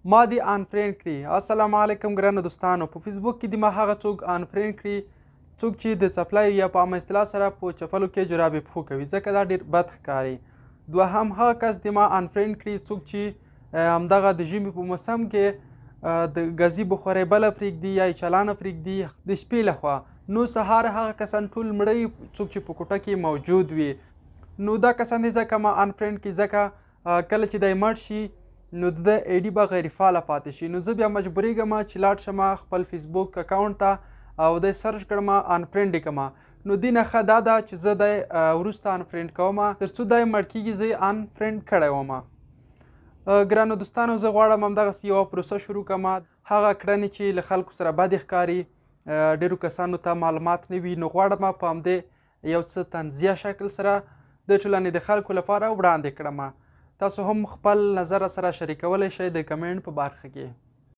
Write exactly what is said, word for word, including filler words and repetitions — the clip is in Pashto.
ما دې انفرینډ کړي. السلام علیکم ګرانو دوستانو. په فیسبوک کې دې ما هغه څوک انفرینډ کړي څوک چې د څپلۍ یا په عامه اصطلاح سره په چپلو کې جرابې پښو کوي، ځکه دا ډېر بد ښکاري. دوهم هغه کس دې ما انفرینډ کړي څوک چې همدغه د ژمي په موسم کې د ګازي بخارۍ بله پرېږدي یا یې چالانه پرېږدي د شپې لخوا. نو سهار هغه کسان ټول مړه څوک چې په کوټه کې موجود وي. نو دا کسان دې ځکه ما انفرینډ کړي ځکه کله چې دی مړ شي نو د ده آی ډي به غیر فعاله پاتې شي. نو زه بیا مجبورېږم چې لاړ شم خپل فیسبوک اکاونټ ته او دی سرچ کړم انفرینډ یې کړم. نو دې نه ښه دا ده چې زه دی وروسته انفرینډ کوم تر څو دی مړ کېږي زه یې انفرینډ کړی وم. ګرانو دوستانو زه غواړم همدغسې یوه پروسه شروع کړم. هغه کړنې چې له خلکو سره بدې ښکاري ډېرو کسانو ته معلومات نه وي، نو غواړم په همدې یو څه طنزیه شکل سره د ټولنې د خلکو لپاره وړاندې کړم. تاسو هم خپل نظر سره شریکولی شئ د کمنټ په برخه کې.